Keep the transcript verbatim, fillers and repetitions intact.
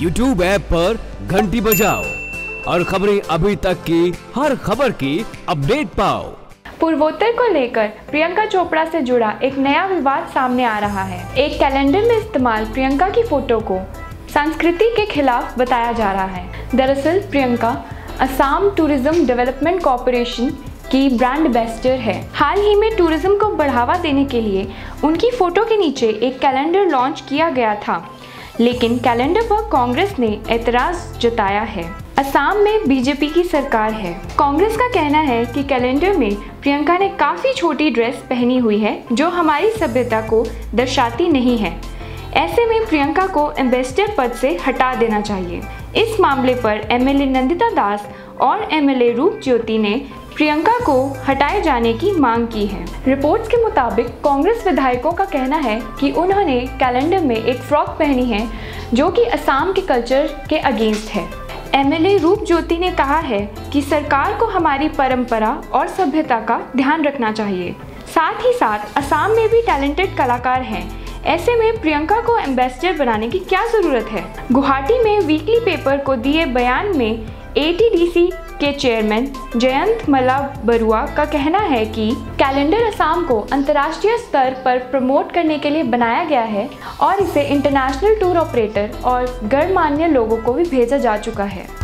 YouTube app पर घंटी बजाओ और खबरें अभी तक की हर खबर की अपडेट पाओ। पूर्वोत्तर को लेकर प्रियंका चोपड़ा से जुड़ा एक नया विवाद सामने आ रहा है। एक कैलेंडर में इस्तेमाल प्रियंका की फोटो को संस्कृति के खिलाफ बताया जा रहा है। दरअसल Priyanka Assam tourism development corporation की ब्रांड एम्बेसडर है। हाल ही में टूरिज्म को बढ़ावा देने के लिए उनकी फोटो के नीचे एक कैलेंडर लॉन्च किया गया था, लेकिन कैलेंडर पर कांग्रेस ने एतराज जताया है। असम में बीजेपी की सरकार है। कांग्रेस का कहना है कि कैलेंडर में प्रियंका ने काफ़ी छोटी ड्रेस पहनी हुई है जो हमारी सभ्यता को दर्शाती नहीं है। ऐसे में प्रियंका को एम्बेसडर पद से हटा देना चाहिए। इस मामले पर एमएलए नंदिता दास और एमएलए रूप ज्योति ने प्रियंका को हटाए जाने की मांग की है। रिपोर्ट्स के मुताबिक कांग्रेस विधायकों का कहना है कि उन्होंने कैलेंडर में एक फ्रॉक पहनी है जो कि असम के कल्चर के अगेंस्ट है। एमएलए रूप ज्योति ने कहा है कि सरकार को हमारी परंपरा और सभ्यता का ध्यान रखना चाहिए। साथ ही साथ असम में भी टैलेंटेड कलाकार हैं। ऐसे में प्रियंका को एम्बेसडर बनाने की क्या जरूरत है? गुवाहाटी में वीकली पेपर को दिए बयान में एटीडीसी के चेयरमैन जयंत मला बरुआ का कहना है कि कैलेंडर असम को अंतर्राष्ट्रीय स्तर पर प्रमोट करने के लिए बनाया गया है और इसे इंटरनेशनल टूर ऑपरेटर और गणमान्य लोगों को भी भेजा जा चुका है।